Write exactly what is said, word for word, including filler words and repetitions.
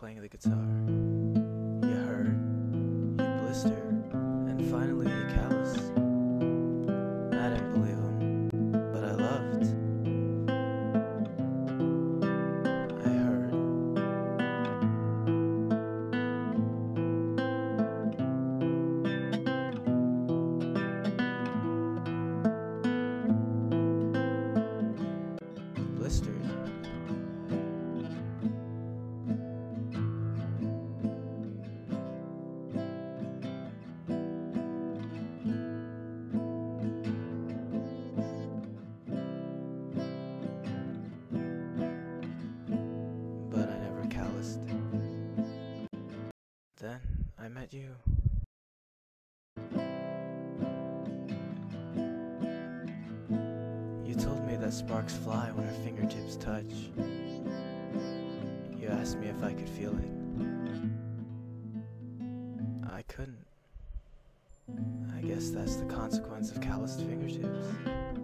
playing the guitar. You hurt, you blister, and finally you callous. I didn't believe him, but I loved. I heard. Blistered. But I never calloused. Then I met you. You told me that sparks fly when our fingertips touch. You asked me if I could feel it. I couldn't. I guess that's the consequence of calloused fingertips.